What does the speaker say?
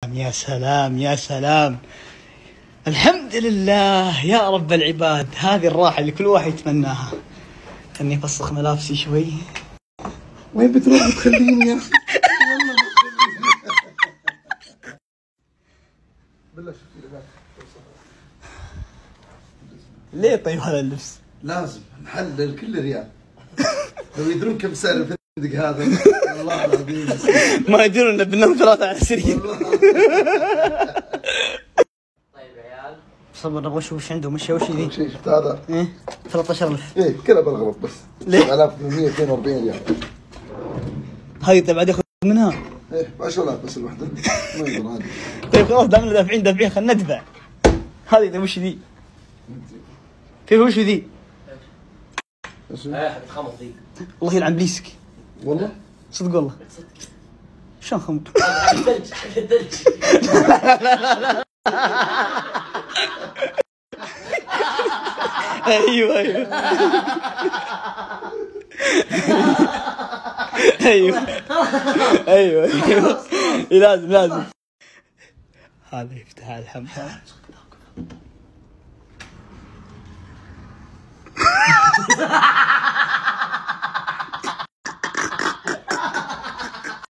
يا سلام يا سلام، الحمد لله يا رب العباد. هذه الراحة اللي كل واحد يتمناها. اني افسخ ملابسي شوي. وين بتروح بتخليني يا اخي؟ والله بتخليني. ليه طيب هذا اللبس؟ لازم نحلل كل ريال. لو يدرون كم سعر الفندق هذا والله العظيم. ما يدرون ان بننام 3 على السرير. طيب عيال صبر نبغى نشوف وش عنده. وش ذي؟ شيء شفت هذا؟ ايه 13,000. ايه كذا بالغلط بس. ليه؟ 7842 ريال. هذه طيب بعد ياخذ منها. ايه ب 10,000 بس الوحده. ما يقدر عادي. طيب خلاص دامنا دافعين خلينا ندفع. هذه طيب وش ذي؟ كيف وش ذي؟ حتتخمط ذي. الله يلعن بليسك. والله؟ صدق والله. شلون خمر؟ الثلج حق الثلج. ايوه ايوه لازم هذا يفتح الحمد.